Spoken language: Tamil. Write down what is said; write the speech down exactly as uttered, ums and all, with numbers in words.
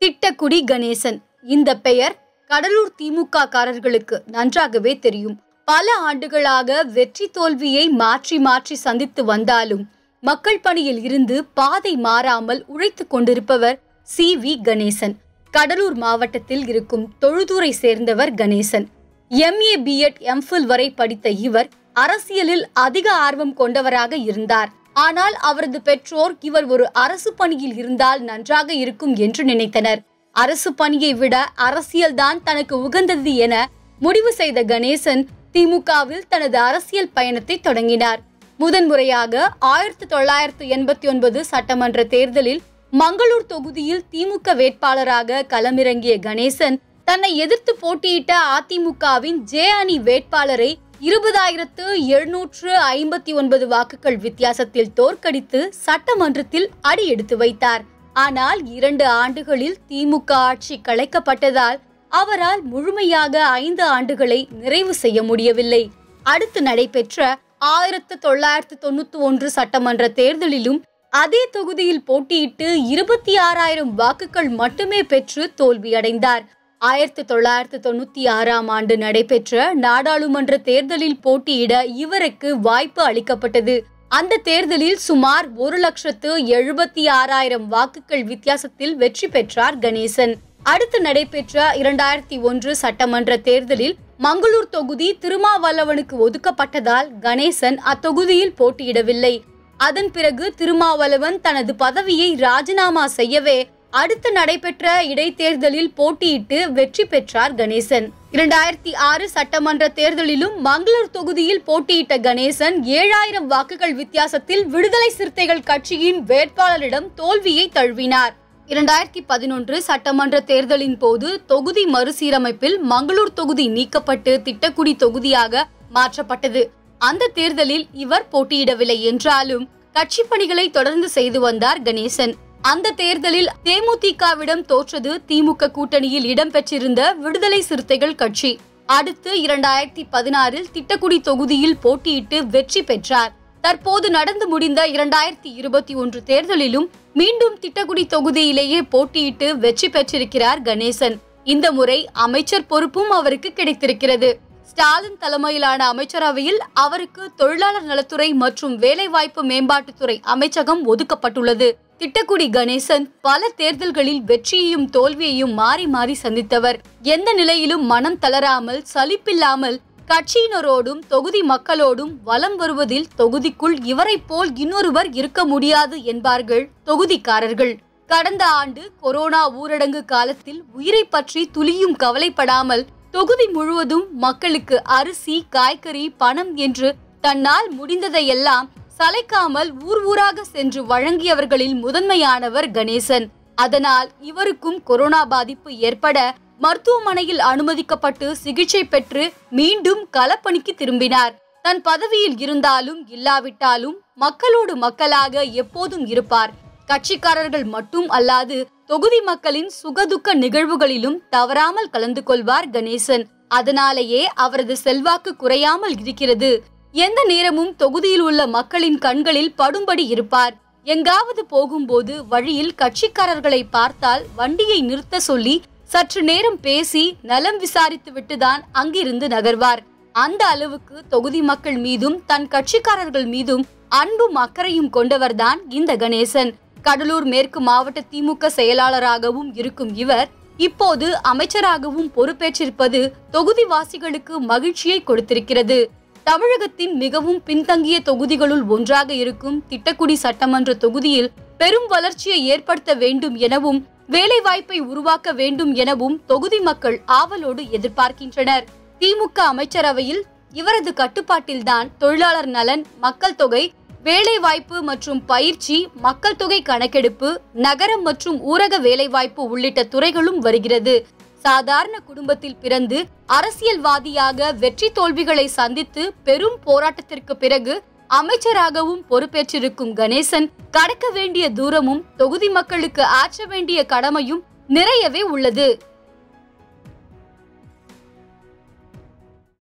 திட்டக்குடி கணேசன். இந்த பெயர் கடலூர் திமுக காரர்களுக்கு நன்றாகவே தெரியும். பல ஆண்டுகளாக வெற்றி தோல்வியை மாற்றி மாற்றி சந்தித்து வந்தாலும் மக்கள் பணியில் இருந்து பாதை மாறாமல் உழைத்து கொண்டிருப்பவர் சி வி கணேசன். கடலூர் மாவட்டத்தில் இருக்கும் தொழுதூரை சேர்ந்தவர் Ganesan. M A B Ed M Phil வரை படித்த இவர் அரசியலில் அதிக ஆர்வம் கொண்டவராக இருந்தார். ஆனால் அவரது பெற்றோர் இவர் ஒரு அரசு பணியில் இருந்தால் நன்றாக இருக்கும் என்று நினைத்தனர். அரசு பணியை விட அரசியல்தான் தனக்கு உகந்தது என முடிவு செய்த கணேசன் திமுகவில் தனது அரசியல் பயணத்தை தொடங்கினார். முதன்முறையாக ஆயிரத்தி தொள்ளாயிரத்தி எண்பத்தி ஒன்பது சட்டமன்ற தேர்தலில் மங்களூர் தொகுதியில் திமுக வேட்பாளராக களமிறங்கிய கணேசன் தன்னை எதிர்த்து போட்டியிட்ட அதிமுகவின் ஜே அணி வேட்பாளரை இருபதாயிரத்து எழுநூற்று ஐம்பத்தி ஒன்பது வாக்குகள் வித்தியாசத்தில் தோற்கடித்து சட்டமன்றத்தில் அடி எடுத்து வைத்தார். ஆனால் இரண்டு ஆண்டுகளில் திமுக ஆட்சி கலைக்கப்பட்டதால் அவரால் முழுமையாக ஐந்து ஆண்டுகளை நிறைவு செய்ய முடியவில்லை. அடுத்து நடைபெற்ற ஆயிரத்து தொள்ளாயிரத்து தொண்ணூத்தி ஒன்று சட்டமன்ற தேர்தலிலும் அதே தொகுதியில் போட்டியிட்டு இருபத்தி ஆறாயிரம் வாக்குகள் மட்டுமே பெற்று தோல்வியடைந்தார். ஆயிரத்தி தொள்ளாயிரத்தி தொண்ணூத்தி ஆறாம் ஆண்டு நடைபெற்ற நாடாளுமன்ற தேர்தலில் போட்டியிட இவருக்கு வாய்ப்பு அளிக்கப்பட்டது. அந்த தேர்தலில் சுமார் ஒரு லட்சத்து எழுபத்தி ஆறாயிரம் வாக்குகள் வித்தியாசத்தில் வெற்றி பெற்றார் கணேசன். அடுத்து நடைபெற்ற இரண்டாயிரத்தி ஒன்று சட்டமன்ற தேர்தலில் மங்களூர் தொகுதி திருமாவளவனுக்கு ஒதுக்கப்பட்டதால் கணேசன் அத்தொகுதியில் போட்டியிடவில்லை. அதன் பிறகு திருமாவளவன் தனது பதவியை ராஜினாமா செய்யவே அடுத்து நடைபெற்ற இடைத்தேர்தலில் போட்டியிட்டு வெற்றி பெற்றார் கணேசன். இரண்டாயிரத்தி ஆறு சட்டமன்ற தேர்தலிலும் மங்களூர் தொகுதியில் போட்டியிட்ட கணேசன் ஏழாயிரம் வாக்குகள் வித்தியாசத்தில் விடுதலை சிறுத்தைகள் கட்சியின் வேட்பாளரிடம் தோல்வியை தழுவினார். இரண்டாயிரத்தி பதினொன்று சட்டமன்ற தேர்தலின் போது தொகுதி மறுசீரமைப்பில் மங்களூர் தொகுதி நீக்கப்பட்டு திட்டக்குடி தொகுதியாக மாற்றப்பட்டது. அந்த தேர்தலில் இவர் போட்டியிடவில்லை என்றாலும் கட்சி பணிகளை தொடர்ந்து செய்து வந்தார் கணேசன். அந்த தேர்தலில் தேமுதிகவிடம் தோற்றது திமுக கூட்டணியில் இடம்பெற்றிருந்த விடுதலை சிறுத்தைகள் கட்சி. அடுத்து இரண்டாயிரத்தி பதினாறில் திட்டக்குடி தொகுதியில் போட்டியிட்டு வெற்றி பெற்றார். தற்போது நடந்து முடிந்த இரண்டாயிரத்தி இருபத்தி ஒன்று தேர்தலிலும் மீண்டும் திட்டக்குடி தொகுதியிலேயே போட்டியிட்டு வெற்றி பெற்றிருக்கிறார் கணேசன். இந்த முறை அமைச்சர் பொறுப்பும் அவருக்கு கிடைத்திருக்கிறது. ஸ்டாலின் தலைமையிலான அமைச்சரவையில் அவருக்கு தொழிலாளர் நலத்துறை மற்றும் வேலைவாய்ப்பு மேம்பாட்டுத்துறை அமைச்சகம் ஒதுக்கப்பட்டுள்ளது. திட்டக்குடி கணேசன் பல தேர்தல்களில் வெற்றியையும் தோல்வியையும் மாறி மாறி சந்தித்தவர். எந்த நிலையிலும் மனம் தளராமல் சலிப்பில்லாமல் கட்சியினரோடும் தொகுதி மக்களோடும் வலம் வருவதில் தொகுதிக்குள் இவரை போல் இன்னொருவர் இருக்க முடியாது என்பார்கள் தொகுதிக்காரர்கள். கடந்த ஆண்டு கொரோனா ஊரடங்கு காலத்தில் உயிரை பற்றி துளியும் கவலைப்படாமல் தொகுதி முழுவதும் மக்களுக்கு அரிசி, காய்கறி, பணம் என்று தன்னால் முடிந்ததையெல்லாம் சளைக்காமல் ஊர் ஊராக சென்று வழங்கியவர்களில் முதன்மையானவர் கணேசன். அதனால் இவருக்கும் கொரோனா பாதிப்பு ஏற்பட மருத்துவமனையில் அனுமதிக்கப்பட்டு சிகிச்சை பெற்று மீண்டும் களப்பணிக்கு திரும்பினார். தன் பதவியில் இருந்தாலும் இல்லாவிட்டாலும் மக்களோடு மக்களாக எப்போதும் இருப்பார். கட்சிக்காரர்கள் மட்டும் அல்லாது தொகுதி மக்களின் சுகதுக்க நிகழ்வுகளிலும் தவறாமல் கலந்து கொள்வார் கணேசன். அதனாலேயே அவரது செல்வாக்கு குறையாமல் இருக்கிறது. எந்த நேரமும் தொகுதியில் உள்ள மக்களின் கண்களில் படும்படி இருப்பார். எங்காவது போகும்போது வழியில் கட்சிக்காரர்களை பார்த்தால் வண்டியை நிறுத்த சொல்லி சற்று நேரம் பேசி நலம் விசாரித்து விட்டுதான் அங்கிருந்து நகர்வார். அந்த அளவுக்கு தொகுதி மக்கள் மீதும் தன் கட்சிக்காரர்கள் மீதும் அன்பும் அக்கறையும் கொண்டவர்தான் இந்த கணேசன். கடலூர் மேற்கு மாவட்ட திமுக செயலாளராகவும் இருக்கும் இவர் இப்போது அமைச்சராகவும் பொறுப்பேற்றிருப்பது தொகுதிவாசிகளுக்கு மகிழ்ச்சியை கொடுத்திருக்கிறது. தமிழகத்தின் மிகவும் பின்தங்கிய தொகுதிகளுள் ஒன்றாக இருக்கும் திட்டக்குடி சட்டமன்ற தொகுதியில் பெரும் வளர்ச்சியை ஏற்படுத்த வேண்டும் எனவும் வேலைவாய்ப்பை உருவாக்க வேண்டும் எனவும் தொகுதி மக்கள் ஆவலோடு எதிர்பார்க்கின்றனர். திமுக அமைச்சரவையில் இவரது கட்டுப்பாட்டில்தான் தொழிலாளர் நலன், மக்கள் தொகை, வேலைவாய்ப்பு மற்றும் பயிற்சி, மக்கள் தொகை கணக்கெடுப்பு, நகரம் மற்றும் ஊரக வேலைவாய்ப்பு உள்ளிட்ட துறைகளும் வருகிறது. சாதாரண குடும்பத்தில் பிறந்து அரசியல்வாதியாக வெற்றி தோல்விகளை சந்தித்து பெரும் போராட்டத்திற்கு பிறகு அமைச்சராகவும் பொறுப்பேற்றிருக்கும் கணேசன் கடக்க வேண்டிய தூரமும் தொகுதி மக்களுக்கு ஆற்ற வேண்டிய கடமையும் நிறையவே உள்ளது.